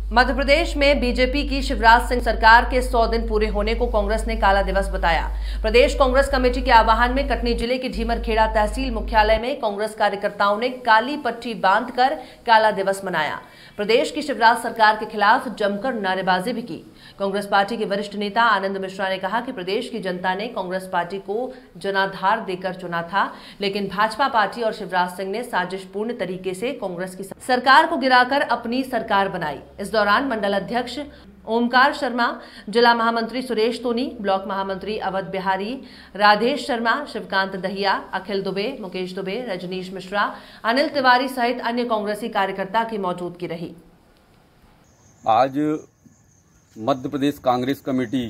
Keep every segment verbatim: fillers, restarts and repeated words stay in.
मध्य प्रदेश में बीजेपी की शिवराज सिंह सरकार के सौ दिन पूरे होने को कांग्रेस ने काला दिवस बताया। प्रदेश कांग्रेस कमेटी के आह्वान में कटनी जिले के ढीमरखेड़ा तहसील मुख्यालय में कांग्रेस कार्यकर्ताओं ने काली पट्टी बांधकर काला दिवस मनाया। प्रदेश की शिवराज सरकार के खिलाफ जमकर नारेबाजी भी की। कांग्रेस पार्टी के वरिष्ठ नेता आनंद मिश्रा ने कहा कि प्रदेश की जनता ने कांग्रेस पार्टी को जनाधार देकर चुना था, लेकिन भाजपा पार्टी और शिवराज सिंह ने साजिशपूर्ण तरीके से कांग्रेस की सरकार को गिराकर अपनी सरकार बनाई। इस दौरान मंडल अध्यक्ष ओमकार शर्मा, जिला महामंत्री सुरेश तोनी, ब्लॉक महामंत्री अवध बिहारी, राधेश शर्मा, शिवकांत दहिया, अखिल दुबे, मुकेश दुबे, रजनीश मिश्रा, अनिल तिवारी सहित अन्य कांग्रेसी कार्यकर्ता की मौजूदगी रही। आज मध्य प्रदेश कांग्रेस कमेटी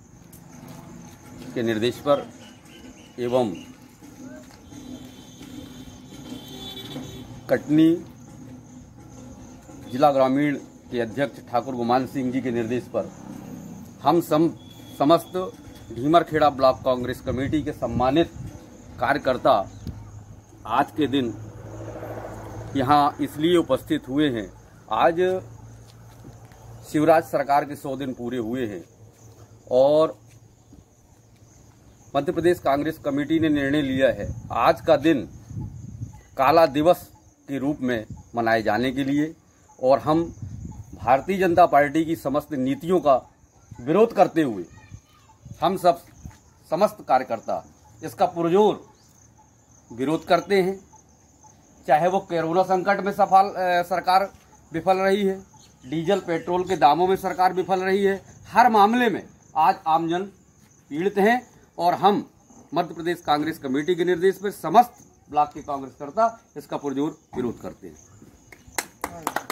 के निर्देश पर एवं कटनी जिला ग्रामीण के अध्यक्ष ठाकुर गुमान सिंह जी के निर्देश पर हम सम, समस्त ढीमरखेड़ा ब्लॉक कांग्रेस कमेटी के सम्मानित कार्यकर्ता आज के दिन यहाँ इसलिए उपस्थित हुए हैं। आज शिवराज सरकार के सौ दिन पूरे हुए हैं और मध्य प्रदेश कांग्रेस कमेटी ने निर्णय लिया है आज का दिन काला दिवस के रूप में मनाए जाने के लिए, और हम भारतीय जनता पार्टी की समस्त नीतियों का विरोध करते हुए हम सब समस्त कार्यकर्ता इसका पुरजोर विरोध करते हैं। चाहे वो कोरोना संकट में सफल सरकार विफल रही है, डीजल पेट्रोल के दामों में सरकार विफल रही है, हर मामले में आज आमजन पीड़ित हैं और हम मध्य प्रदेश कांग्रेस कमेटी के निर्देश पर समस्त ब्लॉक के कांग्रेस कर्ता इसका पुरजोर विरोध करते हैं।